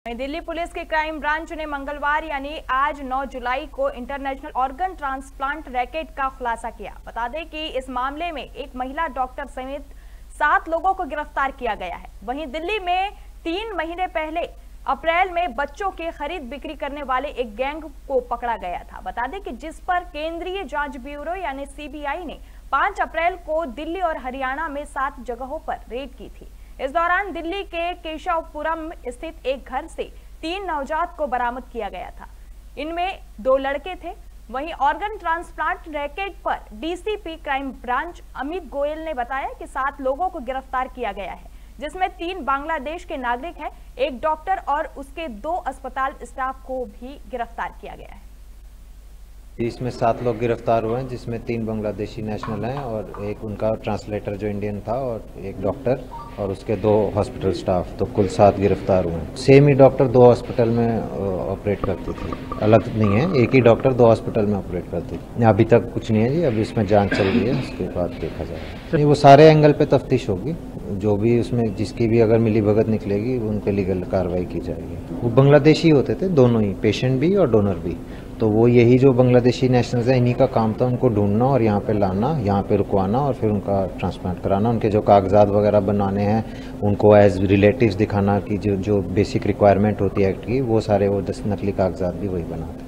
वहीं दिल्ली पुलिस की crime branch ने मंगलवार यानी आज 9 जुलाई को इंटरनेशनल ऑर्गन ट्रांसप्लांट रैकेट का खुलासा किया। बता दें कि इस मामले में एक महिला डॉक्टर समेत 7 लोगों को गिरफ्तार किया गया है। वहीं दिल्ली में 3 महीने पहले अप्रैल में बच्चों की खरीद बिक्री करने वाले एक गैंग को पकड़ा गया था। बता दें कि जिस पर केंद्रीय जांच ब्यूरो यानी सीबीआई ने 5 अप्रैल को दिल्ली और हरियाणा में 7 जगहों पर रेड की थी। इस दौरान दिल्ली के केशवपुरम स्थित एक घर से 3 नवजात को बरामद किया गया था। इनमें 2 लड़के थे। वहीं ऑर्गन ट्रांसप्लांट रैकेट पर DCP crime branch Amit Goyal ने बताया कि 7 लोगों को गिरफ्तार किया गया है, जिसमें 3 बांग्लादेश के नागरिक हैं, एक डॉक्टर और उसके 2 अस्पताल स्टाफ को भी गिरफ्तार किया गया है। इसमें 7 लोग गिरफ्तार हुए हैं, जिसमें 3 बांग्लादेशी नेशनल हैं और एक उनका ट्रांसलेटर जो इंडियन था और एक डॉक्टर और उसके 2 हॉस्पिटल स्टाफ। तो कुल 7 गिरफ्तार हुए हैं। सेम ही डॉक्टर 2 हॉस्पिटल में ऑपरेट करती थी, अलग नहीं है। एक ही डॉक्टर 2 हॉस्पिटल में ऑपरेट करती थी। अभी तक कुछ नहीं है जी, अभी इसमें जांच चल रही है, उसके बाद देखा जाएगा। वो सारे एंगल पे तफ्तीश होगी, जो भी उसमें जिसकी भी अगर मिली भगत निकलेगी उन पे लीगल कार्रवाई की जाएगी। वो बांग्लादेशी होते थे दोनों ही, पेशेंट भी और डोनर भी। तो वो यही जो बांग्लादेशी नेशनल्स हैं, इन्हीं का काम था उनको ढूंढना और यहाँ पे लाना, यहाँ पे रुकवाना और फिर उनका ट्रांसप्लांट कराना। उनके जो कागजात वगैरह बनाने हैं उनको एज रिलेटिव्स दिखाना कि जो बेसिक रिक्वायरमेंट होती है एक्ट की, वो सारे वो 10 नकली कागजात भी वही बनाते हैं।